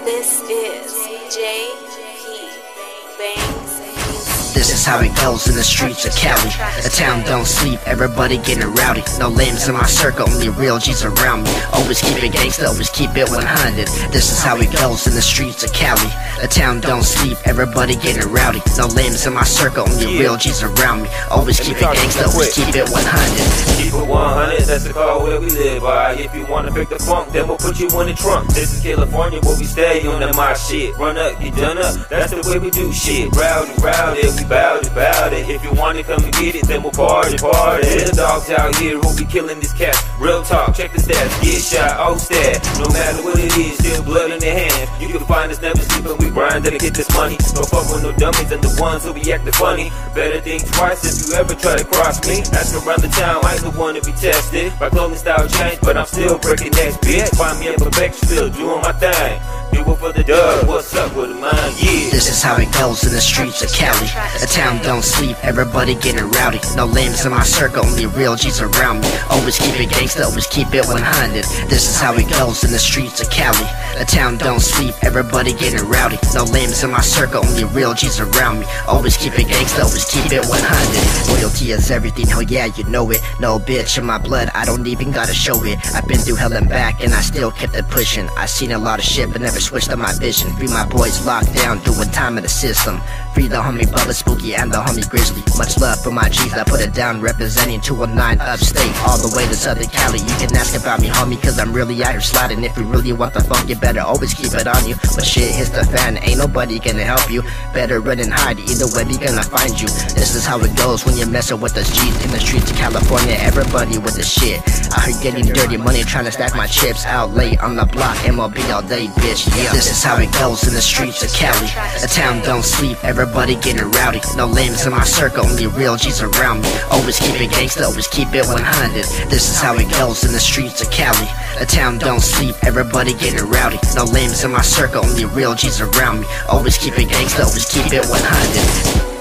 This is JP Bangs. This is how it goes in the streets of Cali. The town don't sleep, everybody getting rowdy. No lames in my circle, only real G's around me. Always keep it gangsta, always keep it 100. This is how it goes in the streets of Cali. The town don't sleep, everybody getting rowdy. No lames in my circle, only real G's around me. Always keep it gangsta, always keep it 100. Keep it 100, that's the call where we live by. If you wanna pick the funk, then we'll put you in the trunk. This is California where we stay on that my shit. Run up, get done up, that's the way we do shit. Rowdy, we bout it. If you wanna come and get it, then we'll party. The dogs out here who be killing this cat. Real talk, check the stats, get shot, oh stat. No matter what it is, still blood in their hands. You can find us never sleeping, we grind to get this money. Don't fuck with no dummies and the ones who be acting funny. Better think twice if you ever try to cross me. Ask around the town, I ain't the one to be tested. My clothing style changed, but I'm still breaking necks, bitch. Find me up a back, still doing my thing. Do it for the dub, what's up with the mind, yeah. This is how it goes in the streets of Cali. The town don't sleep, everybody getting rowdy. No lames in my circle, only real G's around me. Always keep it gangsta, always keep it 100. This is how it goes in the streets of Cali. The town don't sleep, everybody getting rowdy. No lames in my circle, only real G's around me. Always keep it gangsta, always keep it 100. Loyalty is everything, hell yeah, you know it. No bitch in my blood, I don't even gotta show it. I've been through hell and back, and I still kept it pushing. I seen a lot of shit, but never switched on my vision. Free my boys locked down, doing time in the system. Free the homie Bubba Spooky and the homie Grizzly. Much love for my G's, I put it down, representing 209 upstate, all the way to Southern Cali. You can ask about me, homie, cause I'm really out here sliding. If you really want the funk, you better always keep it on you. When shit hits the fan, ain't nobody gonna help you. Better run and hide, either way we gonna find you. This is how it goes when you're messing with us G's in the streets of California. Everybody with the shit, out here getting dirty money, trying to stack my chips. Out late on the block, MLB all day, bitch, yeah. This is how it goes in the streets of Cali. The town don't sleep, everybody getting rowdy. No lames in my circle, only real G's around me. Always keep it gangsta, always keep it 100. This is how it goes in the streets of Cali. The town don't sleep, everybody getting rowdy. No lames in my circle, only real G's around me. Always keep it gangsta, always keep it 100.